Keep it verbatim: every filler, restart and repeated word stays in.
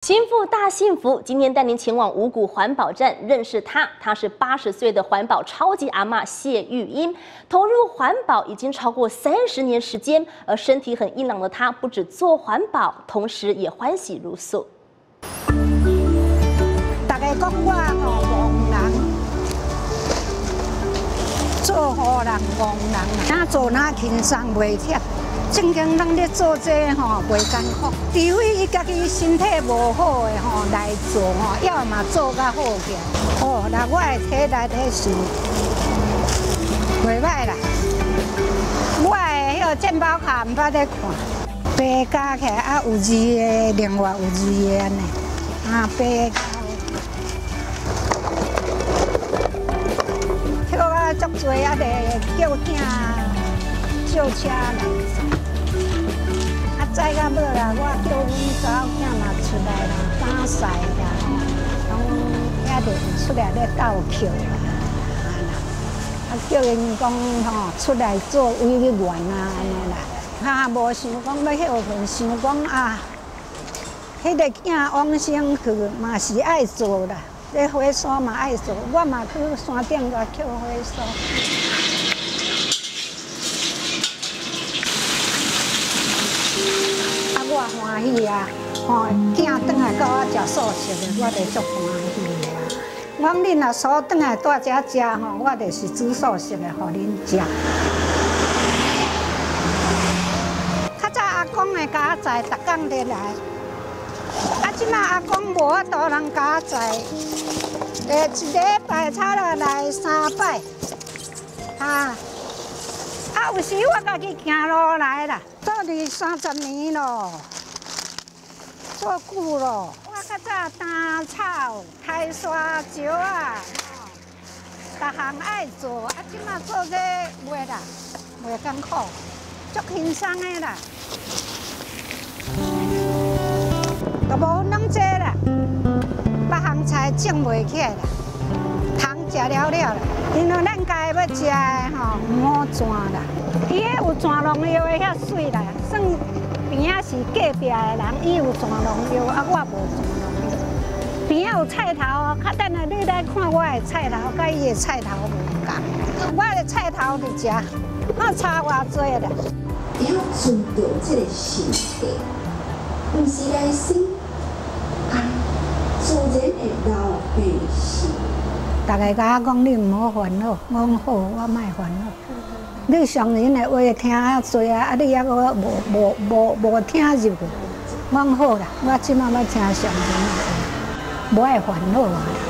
心腹大幸福，今天带您前往五股环保站认识她。她是八十岁的环保超级阿嬷谢玉英，投入环保已经超过三十年时间，而身体很硬朗的她，不止做环保，同时也欢喜如素。 大家讲我吼憨人，做好人憨人，哪做哪轻松袂忝。 正经人咧做这吼袂艰苦，除非伊家己身体无好的吼来做吼，要嘛做甲好起来。哦，那我的体力体是袂歹啦。我的迄个健保卡毋捌咧看，白加起来啊有字的，另外有字的安尼，啊白跳啊足多啊，得叫囝叫车来。 再到尾啦，我叫阮查某囝嘛出来啦，打赛啦，拢也着出来咧斗扣啦，啊叫因讲吼出来做委员啊安尼啦，哈无想讲要休困，想讲啊，迄个囝往生去嘛是爱做啦，咧火山嘛爱做，我嘛去山顶甲捡火山。 我欢喜啊！吼，囝转来甲我食素食的，我就足欢喜啊！我讲恁若所转来大家食吼，我就是煮素食的，互恁食。较早阿公的家在，逐工咧来。啊，即摆阿公无法度人家在，诶，一礼拜差了来三摆，啊。 啊，有时我家己行路来啦，做二三十年咯，做久咯。我较早打草、开沙石啊，逐项爱做。啊，即马做这袂啦，袂艰苦，足轻松的啦。都无弄这啦，别项菜种袂起来啦。 汤食了了啦，因为咱家要食的吼唔好泉啦，伊迄有泉农药的遐水啦，算边仔是隔壁的人，伊有泉农药，啊我无泉农药。边仔有菜头哦，较等下你来看我的菜头，甲伊的菜头无共。我的菜头伫遮，我差偌济啦。 要尊重这个身体，唔是来生啊，自然会老病死。 大家甲我讲，你唔好烦恼，我讲好，我莫烦恼。你上人的话听啊多啊，啊你还阁无无无无听入去。我讲好啦，我即摆要听上人的话，无爱烦恼啊。